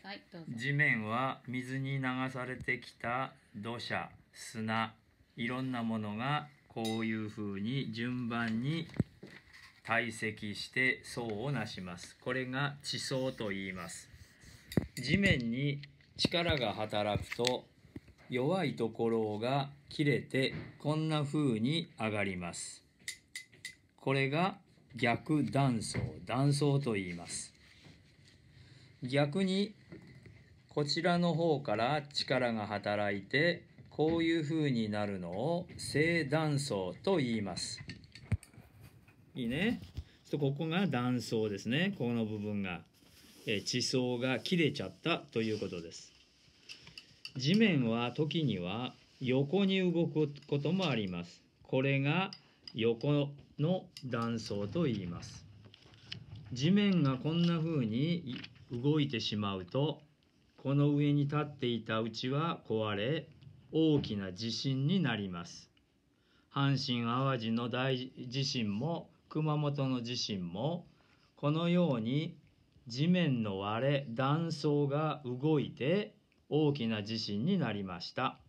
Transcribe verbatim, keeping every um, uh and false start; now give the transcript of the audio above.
はい、どうぞ。 地面は水に流されてきた土砂、砂、いろんなものがこういうふうに順番に堆積して層をなします。これが地層と言います。地面に力が働くと弱いところが切れてこんな風に上がります。これが逆断層、断層と言います。逆にこちらの方から力が働いてこういう風になるのを正断層と言います。いいね。ここが断層ですね。この部分が地層が切れちゃったということです。地面は時には横に動くこともあります。これが横の断層と言います。地面がこんな風に動いてしまうと、この上に立っていたうちは壊れ、大きな地震になります。阪神・淡路の大地震も熊本の地震も、このように地面の割れ、断層が動いて大きな地震になりました。